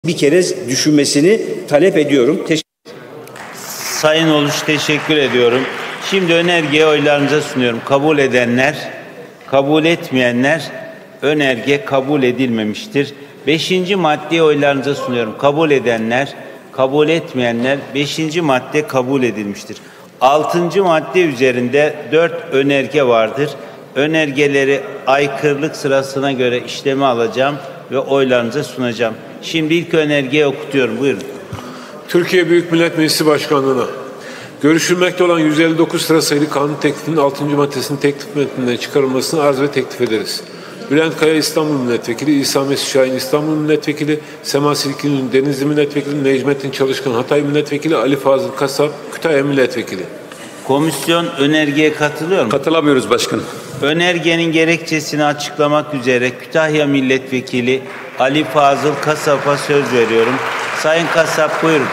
bir kere düşünmesini talep ediyorum. Sayın Uluç, teşekkür ediyorum. Şimdi önergeyi oylarınıza sunuyorum. Kabul edenler, kabul etmeyenler, önerge kabul edilmemiştir. 5. maddeyi oylarınıza sunuyorum. Kabul edenler, kabul etmeyenler, 5. madde kabul edilmiştir. 6. madde üzerinde 4 önerge vardır. Önergeleri aykırılık sırasına göre işleme alacağım ve oylarınıza sunacağım. Şimdi ilk önergeyi okutuyorum. Buyurun. Türkiye Büyük Millet Meclisi Başkanlığı'na görüşülmekte olan 159 sıra sayılı kanun teklifinin 6. maddesinin teklif metninden çıkarılmasını arz ve teklif ederiz. Bülent Kaya İstanbul Milletvekili, İsa Mesut Şahin İstanbul Milletvekili, Sema Silkin'in Denizli Milletvekili, Necmettin Çalışkan Hatay Milletvekili, Ali Fazıl Kasap Kütahya Milletvekili. Komisyon önergeye katılıyor mu? Katılamıyoruz başkanım. Önergenin gerekçesini açıklamak üzere Kütahya Milletvekili Ali Fazıl Kasap'a söz veriyorum. Sayın Kasap, buyurun.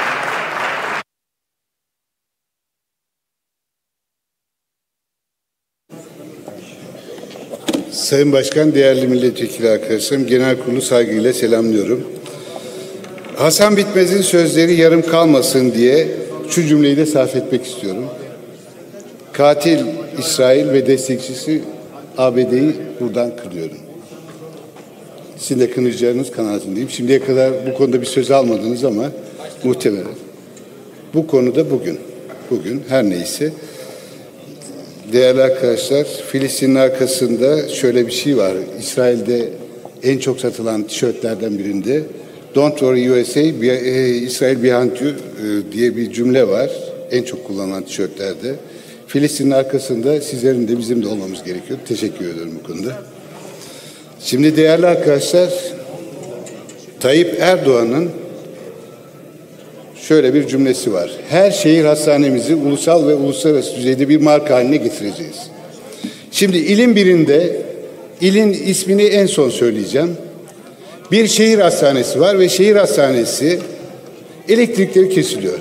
Sayın Başkan, değerli milletvekili arkadaşlarım, genel kurulu saygıyla selamlıyorum. Hasan Bitmez'in sözleri yarım kalmasın diye şu cümleyi de sarf etmek istiyorum. Katil İsrail ve destekçisi ABD'yi buradan kınıyorum. Sizin de kınayacağınız kanaatindeyim. Şimdiye kadar bu konuda bir söz almadınız ama muhtemelen bu konuda bugün her neyse. Değerli arkadaşlar, Filistin'in arkasında şöyle bir şey var. İsrail'de en çok satılan tişörtlerden birinde "Don't worry USA, Israel behind you" diye bir cümle var. En çok kullanılan tişörtlerde. Filistin'in arkasında sizlerin de bizim de olmamız gerekiyor. Teşekkür ediyorum bu konuda. Şimdi değerli arkadaşlar, Tayyip Erdoğan'ın şöyle bir cümlesi var. Her şehir hastanemizi ulusal ve uluslararası düzeyde bir marka haline getireceğiz. Şimdi ilin birinde, ilin ismini en son söyleyeceğim. Bir şehir hastanesi var ve şehir hastanesi elektrikleri kesiliyor.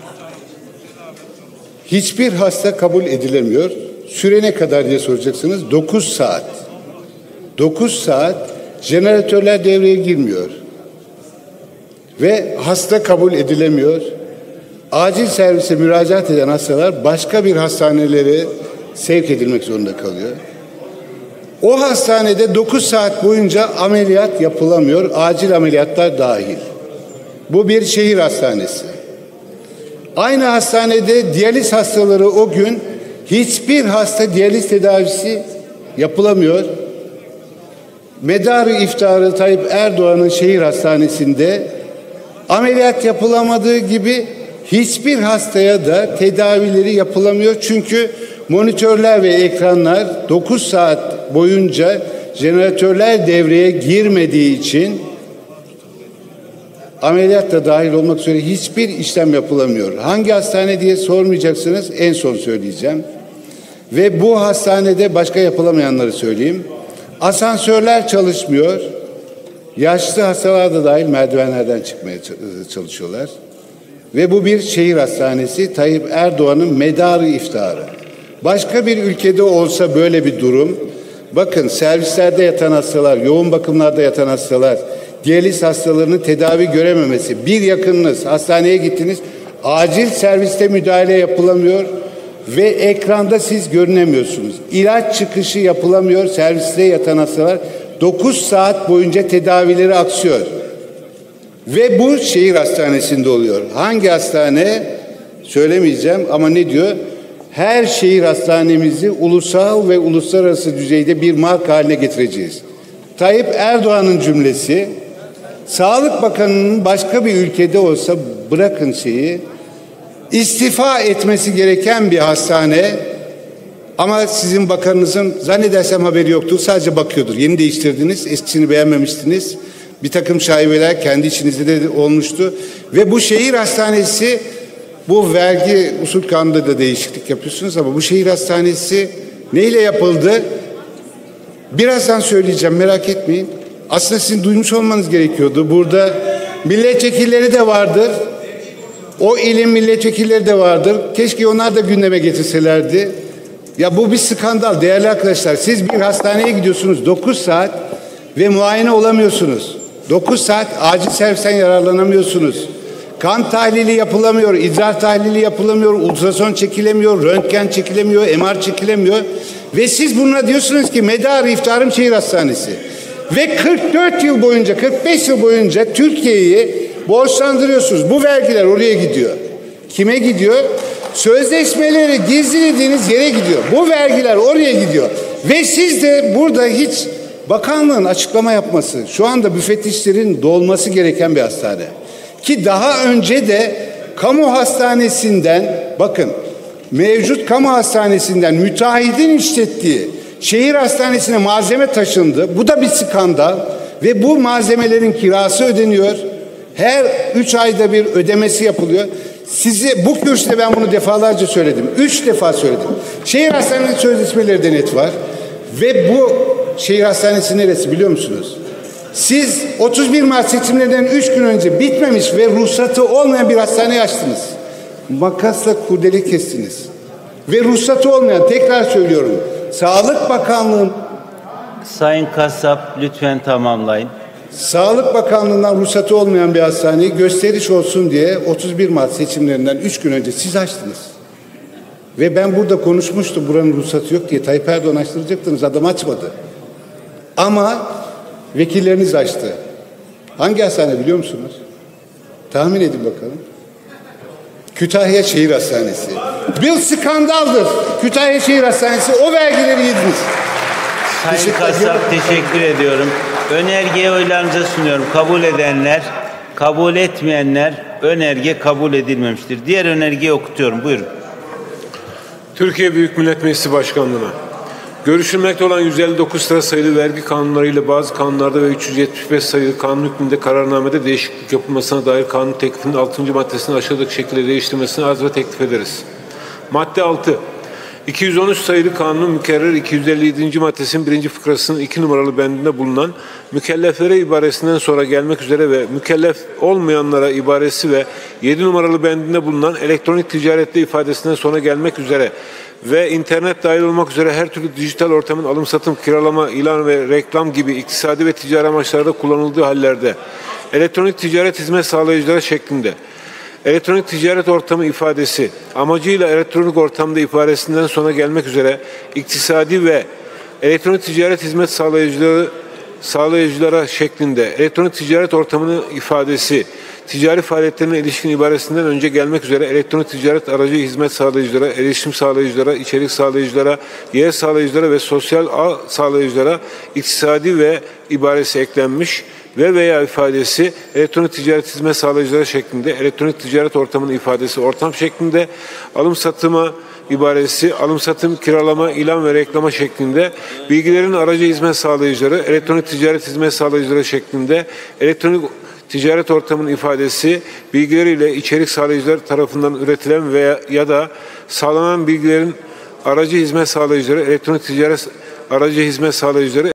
Hiçbir hasta kabul edilemiyor. Süre ne kadar diye soracaksınız. 9 saat. 9 saat jeneratörler devreye girmiyor. Ve hasta kabul edilemiyor. Acil servise müracaat eden hastalar başka bir hastanelere sevk edilmek zorunda kalıyor. O hastanede 9 saat boyunca ameliyat yapılamıyor. Acil ameliyatlar dahil. Bu bir şehir hastanesi. Aynı hastanede diyaliz hastaları o gün hiçbir hasta diyaliz tedavisi yapılamıyor. Medarı iftarı Tayyip Erdoğan'ın şehir hastanesinde ameliyat yapılamadığı gibi hiçbir hastaya da tedavileri yapılamıyor. Çünkü monitörler ve ekranlar 9 saat boyunca jeneratörler devreye girmediği için ameliyat da dahil olmak üzere hiçbir işlem yapılamıyor. Hangi hastane diye sormayacaksınız, en son söyleyeceğim. Ve bu hastanede başka yapılamayanları söyleyeyim. Asansörler çalışmıyor. Yaşlı hastalar da dahil merdivenlerden çıkmaya çalışıyorlar. Ve bu bir şehir hastanesi, Tayyip Erdoğan'ın medarı iftarı. Başka bir ülkede olsa böyle bir durum, bakın servislerde yatan hastalar, yoğun bakımlarda yatan hastalar, diyaliz hastalarının tedavi görememesi, bir yakınınız hastaneye gittiniz, acil serviste müdahale yapılamıyor ve ekranda siz görünemiyorsunuz. İlaç çıkışı yapılamıyor, serviste yatan hastalar 9 saat boyunca tedavileri aksıyor. Ve bu şehir hastanesinde oluyor. Hangi hastane? Söylemeyeceğim ama ne diyor? Her şehir hastanemizi ulusal ve uluslararası düzeyde bir marka haline getireceğiz. Tayyip Erdoğan'ın cümlesi, Sağlık Bakanı'nın başka bir ülkede olsa bırakın istifa etmesi gereken bir hastane ama sizin bakanınızın zannedersem haberi yoktur. Sadece bakıyordur. Yeni değiştirdiniz. Eskisini beğenmemiştiniz. Bir takım şaibeler kendi içinizde de olmuştu. Ve bu şehir hastanesi, bu vergi usul kanunda da değişiklik yapıyorsunuz ama bu şehir hastanesi neyle yapıldı? Birazdan söyleyeceğim, merak etmeyin. Aslında sizin duymuş olmanız gerekiyordu. Burada milletvekilleri de vardır. O ilin milletvekilleri de vardır. Keşke onlar da gündeme getirselerdi. Ya bu bir skandal değerli arkadaşlar. Siz bir hastaneye gidiyorsunuz 9 saat ve muayene olamıyorsunuz. 9 saat acil servisten yararlanamıyorsunuz. Kan tahlili yapılamıyor, idrar tahlili yapılamıyor, ultrason çekilemiyor, röntgen çekilemiyor, MR çekilemiyor. Ve siz bununla diyorsunuz ki medarı iftiharım şehir hastanesi. Ve 44 yıl boyunca, 45 yıl boyunca Türkiye'yi borçlandırıyorsunuz. Bu vergiler oraya gidiyor. Kime gidiyor? Sözleşmeleri gizlediğiniz yere gidiyor. Bu vergiler oraya gidiyor. Ve siz de burada hiç bakanlığın açıklama yapması, şu anda müfettişlerin dolması gereken bir hastane. Ki daha önce de kamu hastanesinden, bakın mevcut kamu hastanesinden müteahhidin işlettiği şehir hastanesine malzeme taşındı. Bu da bir skandal ve bu malzemelerin kirası ödeniyor. Her 3 ayda bir ödemesi yapılıyor. Size bu kürsüde ben bunu defalarca söyledim. 3 defa söyledim. Şehir hastanesinin sözleşmeleri de net var. Ve bu şehir hastanesi neresi biliyor musunuz? Siz 31 Mart seçimlerinden 3 gün önce bitmemiş ve ruhsatı olmayan bir hastane açtınız. Makasla kurdele kestiniz. Ve ruhsatı olmayan, tekrar söylüyorum, Sağlık Bakanlığı'nın... Sayın Kasap lütfen tamamlayın. Sağlık Bakanlığı'ndan ruhsatı olmayan bir hastaneyi gösteriş olsun diye 31 Mart seçimlerinden 3 gün önce siz açtınız. Ve ben burada konuşmuştum buranın ruhsatı yok diye. Tayyip Erdoğan açtıracaktınız, adam açmadı. Ama vekilleriniz açtı. Hangi hastane biliyor musunuz? Tahmin edin bakalım. Kütahya Şehir Hastanesi. Bir skandaldır. Kütahya Şehir Hastanesi, o vergileri yediniz. Sayın Kasap teşekkür ediyorum. Önergeyi oylarınıza sunuyorum. Kabul edenler, kabul etmeyenler önerge kabul edilmemiştir. Diğer önergeyi okutuyorum. Buyurun. Türkiye Büyük Millet Meclisi Başkanlığı'na görüşülmekte olan 159 sıra sayılı vergi kanunlarıyla bazı kanunlarda ve 375 sayılı kanun hükmünde kararnamede değişiklik yapılmasına dair kanun teklifinin 6. maddesini aşağıdaki şekilde değiştirmesini arz ve teklif ederiz. Madde 6. 213 sayılı kanunun mükerrer 257. maddesinin 1. fıkrasının 2 numaralı bendinde bulunan mükelleflere ibaresinden sonra gelmek üzere ve mükellef olmayanlara ibaresi ve 7 numaralı bendinde bulunan elektronik ticarette ifadesinden sonra gelmek üzere ve internet dahil olmak üzere her türlü dijital ortamın alım satım, kiralama, ilan ve reklam gibi iktisadi ve ticari amaçlarda kullanıldığı hallerde elektronik ticaret hizmet sağlayıcıları şeklinde elektronik ticaret ortamı ifadesi amacıyla elektronik ortamda ifadesinden sonra gelmek üzere iktisadi ve elektronik ticaret hizmet sağlayıcılara şeklinde elektronik ticaret ortamının ifadesi ticari faaliyetlerine ilişkin ibaresinden önce gelmek üzere elektronik ticaret aracı hizmet sağlayıcılara, erişim sağlayıcılara, içerik sağlayıcılara, yer sağlayıcılara ve sosyal ağ sağlayıcılara iktisadi ve ibaresi eklenmiş ve veya ifadesi elektronik ticaret hizmet sağlayıcıları şeklinde elektronik ticaret ortamının ifadesi ortam şeklinde alım satıma ibaresi alım satım, kiralama, ilan ve reklama şeklinde bilgilerin aracı hizmet sağlayıcıları elektronik ticaret hizmet sağlayıcıları şeklinde elektronik ticaret ortamının ifadesi bilgileriyle içerik sağlayıcılar tarafından üretilen veya ya da sağlanan bilgilerin aracı hizmet sağlayıcıları elektronik ticaret aracı hizmet sağlayıcıları